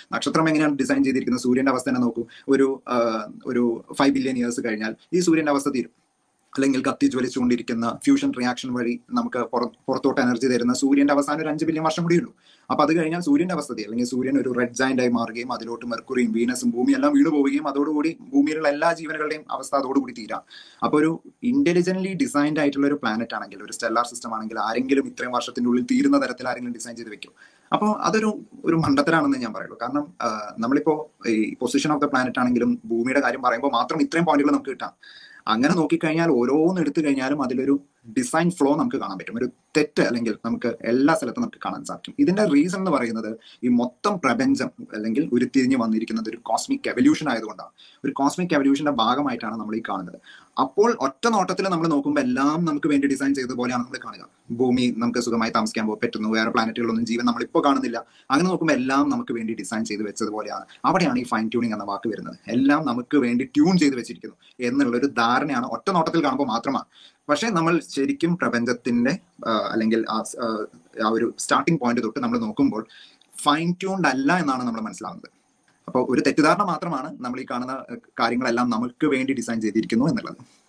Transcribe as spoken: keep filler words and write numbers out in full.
നക്ഷത്രം എങ്ങനെയാണ് ഡിസൈൻ ചെയ്തിരിക്കുന്നത്, സൂര്യന്റെ അവസ്ഥ തന്നെ നോക്കൂ. ഒരു ഒരു ഫൈവ് ബില്യൺ ഇയേഴ്സ് കഴിഞ്ഞാൽ ഈ സൂര്യന്റെ അവസ്ഥ തീരും. അല്ലെങ്കിൽ കത്തി ജ്വലിച്ചുകൊണ്ടിരിക്കുന്ന ഫ്യൂഷൻ റിയാക്ഷൻ വഴി നമുക്ക് പുറത്തോട്ട് എനർജി തരുന്ന സൂര്യന്റെ അവസാനം ഒരു അഞ്ച് ബില്യൺ വർഷം കൂടി ഉള്ളൂ. അപ്പൊ അത് കഴിഞ്ഞാൽ സൂര്യന്റെ അവസ്ഥ, അല്ലെങ്കിൽ സൂര്യൻ ഒരു റെഡ് ജയന്റ് ആയി മാറുകയും അതിലോട്ട് മെർക്കുറിയും വീനസും ഭൂമി എല്ലാം വീണ് പോവുകയും അതോടുകൂടി ഭൂമിയിലുള്ള എല്ലാ ജീവനുകളുടെയും അവസ്ഥ അതോടുകൂടി തീരാം. അപ്പൊ ഒരു ഇന്റലിജന്റ്ലി ഡിസൈൻഡ് ആയിട്ടുള്ള ഒരു പ്ലാനറ്റ് ആണെങ്കിൽ, ഒരു സ്റ്റെല്ലാർ സിസ്റ്റം ആണെങ്കിൽ ആരെങ്കിലും ഇത്രയും വർഷത്തിന്റെ ഉള്ളിൽ തീരുന്ന തരത്തിൽ ആരെങ്കിലും ഡിസൈൻ ചെയ്ത് വെക്കും? അപ്പോൾ അതൊരു ഒരു മണ്ടത്തരാണെന്ന് ഞാൻ പറയുള്ളൂ. കാരണം നമ്മളിപ്പോ ഈ പൊസിഷൻ ഓഫ് ദ പ്ലാനറ്റ് ആണെങ്കിലും ഭൂമിയുടെ കാര്യം പറയുമ്പോൾ മാത്രം ഇത്രയും പോയിന്റുകൾ നമുക്ക് കിട്ടാം. അങ്ങനെ നോക്കിക്കഴിഞ്ഞാൽ ഓരോന്ന് എടുത്തു കഴിഞ്ഞാലും അതിലൊരു ഡിസൈൻ ഫ്ലോ നമുക്ക് കാണാൻ പറ്റും. ഒരു തെറ്റ് അല്ലെങ്കിൽ നമുക്ക് എല്ലാ സ്ഥലത്തും നമുക്ക് കാണാൻ സാധിക്കും. ഇതിന്റെ റീസൺ എന്ന് പറയുന്നത് ഈ മൊത്തം പ്രപഞ്ചം അല്ലെങ്കിൽ ഉരുത്തിരിഞ്ഞ് വന്നിരിക്കുന്നത് ഒരു കോസ്മിക് എവല്യൂഷൻ ആയതുകൊണ്ടാണ്. ഒരു കോസ്മിക് എവല്യൂഷന്റെ ഭാഗമായിട്ടാണ് നമ്മൾ ഈ കാണുന്നത്. അപ്പോൾ ഒറ്റ നോട്ടത്തിൽ നമ്മൾ നോക്കുമ്പോൾ എല്ലാം നമുക്ക് വേണ്ടി ഡിസൈൻ ചെയ്തതുപോലെയാണ് നമ്മൾ കാണുക. ഭൂമി നമുക്ക് സുഖമായി താമസിക്കാൻ പറ്റുന്നു, വേറെ പ്ലാനറ്റുകളൊന്നും ജീവൻ നമ്മളിപ്പോൾ കാണുന്നില്ല. അങ്ങനെ നോക്കുമ്പോൾ എല്ലാം നമുക്ക് വേണ്ടി ഡിസൈൻ ചെയ്ത് വെച്ചതുപോലെയാണ്. അവിടെയാണ് ഈ ഫൈൻ ട്യൂണിങ് എന്ന വാക്ക് വരുന്നത്. എല്ലാം നമുക്ക് വേണ്ടി ട്യൂൺ ചെയ്ത് വെച്ചിരിക്കുന്നു എന്നുള്ളൊരു ധാരണയാണ് ഒറ്റ നോട്ടത്തിൽ കാണുമ്പോൾ മാത്രമാണ്. പക്ഷെ നമ്മൾ ശരിക്കും പ്രപഞ്ചത്തിന്റെ അല്ലെങ്കിൽ ആ ഒരു സ്റ്റാർട്ടിംഗ് പോയിന്റ് തൊട്ട് നമ്മൾ നോക്കുമ്പോൾ ഫൈൻ ട്യൂൺഡ് അല്ല എന്നാണ് നമ്മൾ മനസ്സിലാവുന്നത്. അപ്പോൾ ഒരു തെറ്റിദ്ധാരണ മാത്രമാണ് നമ്മൾ ഈ കാണുന്ന കാര്യങ്ങളെല്ലാം നമുക്ക് വേണ്ടി ഡിസൈൻ ചെയ്തിരിക്കുന്നു എന്നുള്ളത്.